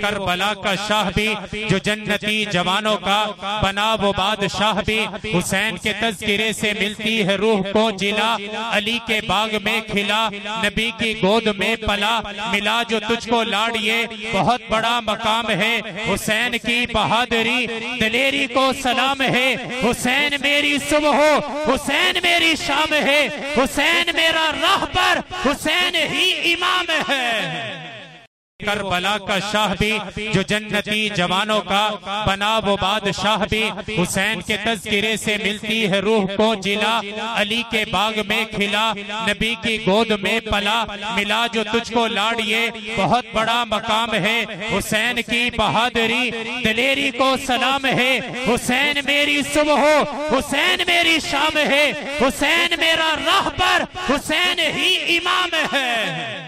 Karbala का शाह भी, जो जन्नती जवानों का बना वो बादशाह भी। हुसैन के तज़किरे से मिलती है रूह को जिला, अली के बाग में खिला, नबी की गोद में पला, मिला जो तुझको लाड़िए बहुत बड़ा मकाम है। हुसैन की बहादुरी दलेरी को सलाम है। हुसैन मेरी सुबह हो, हुसैन मेरी शाम है, हुसैन मेरा राह पर, हुसैन ही इमाम है। करबला का शाह भी, जो जन्नती जवानों का बना वो बादशाह भी। हुसैन के तज़किरे से मिलती है रूह को जिला, अली के बाग में खिला, नबी की गोद में पला, मिला जो तुझको लाड़िए बहुत बड़ा मकाम है। हुसैन की बहादुरी दलेरी को सलाम है। हुसैन मेरी सुबह हो, हुसैन मेरी शाम है, हुसैन मेरा राह पर, हुसैन ही इमाम है।